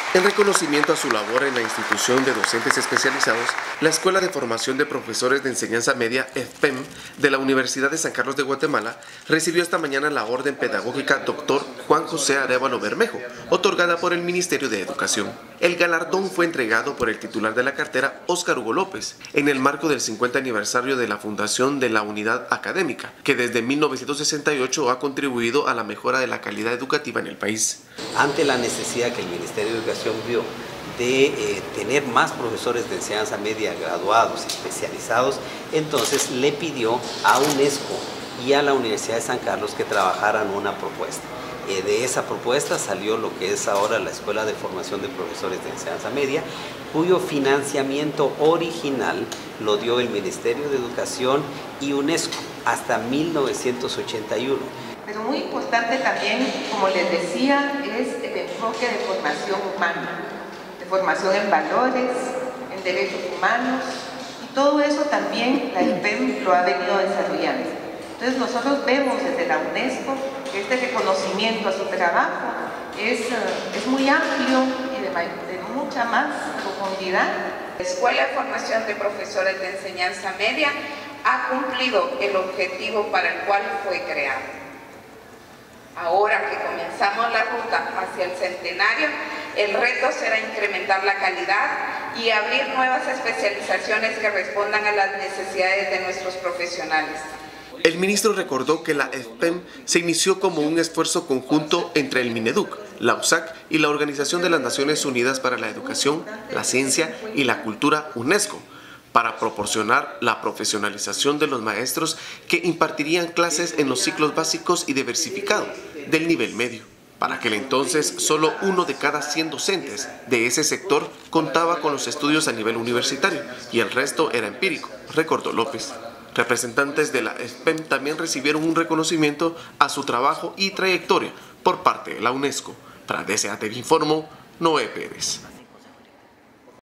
En reconocimiento a su labor en la institución de docentes especializados, la Escuela de Formación de Profesores de Enseñanza Media, EFPEM, de la Universidad de San Carlos de Guatemala, recibió esta mañana la Orden Pedagógica Dr. Juan José Arévalo Bermejo, otorgada por el Ministerio de Educación. El galardón fue entregado por el titular de la cartera, Óscar Hugo López, en el marco del 50 aniversario de la fundación de la Unidad Académica, que desde 1968 ha contribuido a la mejora de la calidad educativa en el país. Ante la necesidad que el Ministerio de Educación vio de tener más profesores de enseñanza media graduados, especializados, entonces le pidió a UNESCO y a la Universidad de San Carlos que trabajaran una propuesta. De esa propuesta salió lo que es ahora la Escuela de Formación de Profesores de Enseñanza Media, cuyo financiamiento original lo dio el Ministerio de Educación y UNESCO hasta 1981. Pero muy importante también, como les decía, es el enfoque de formación humana, de formación en valores, en derechos humanos, y todo eso también la EFPEM lo ha venido desarrollando. Entonces nosotros vemos desde la UNESCO que este reconocimiento a su trabajo es muy amplio y de mucha más profundidad. La Escuela de Formación de Profesores de Enseñanza Media ha cumplido el objetivo para el cual fue creada. Ahora que comenzamos la ruta hacia el centenario, el reto será incrementar la calidad y abrir nuevas especializaciones que respondan a las necesidades de nuestros profesionales. El ministro recordó que la EFPEM se inició como un esfuerzo conjunto entre el Mineduc, la USAC y la Organización de las Naciones Unidas para la Educación, la Ciencia y la Cultura, UNESCO, para proporcionar la profesionalización de los maestros que impartirían clases en los ciclos básicos y diversificados del nivel medio. Para aquel entonces, solo 1 de cada 100 docentes de ese sector contaba con los estudios a nivel universitario y el resto era empírico, recordó López. Representantes de la EFPEM también recibieron un reconocimiento a su trabajo y trayectoria por parte de la UNESCO. Para DCATV informó Noé Pérez.